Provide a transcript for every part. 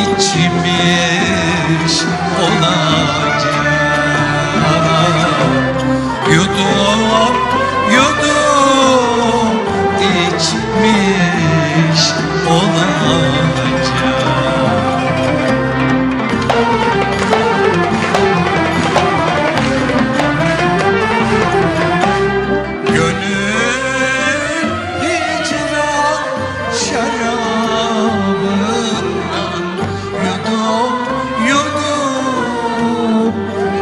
içmiş olacak. Yudum yudum içmiş olacak. Gönül hicran şarabından yudum yudum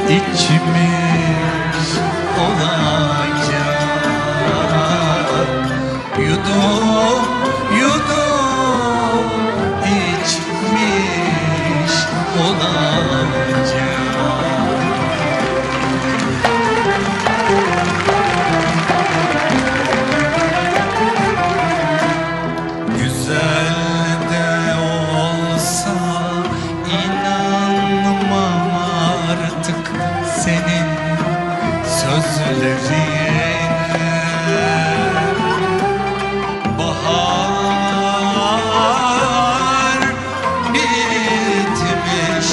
içmiş olacak. Yudum yudum içmiş olacak. Güzel de olsa inanmam artık senin sözlerine. Bahar bitmiş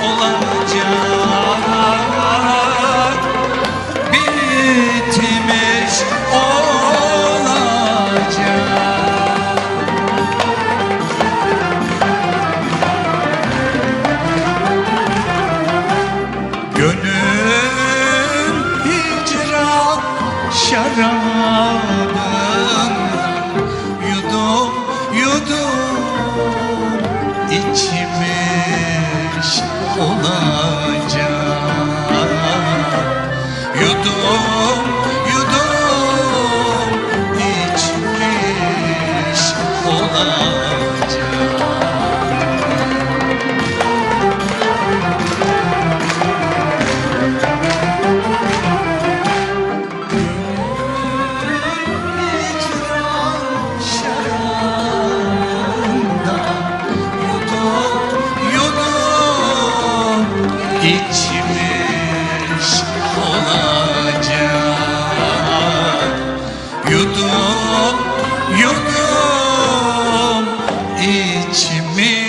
olacak, bitmiş olacak. Gönül hicran şarabından yudum yudum içmiş olacak. Yudum yudum içmiş olacak. İçmiş olacak. Yudum yudum içmiş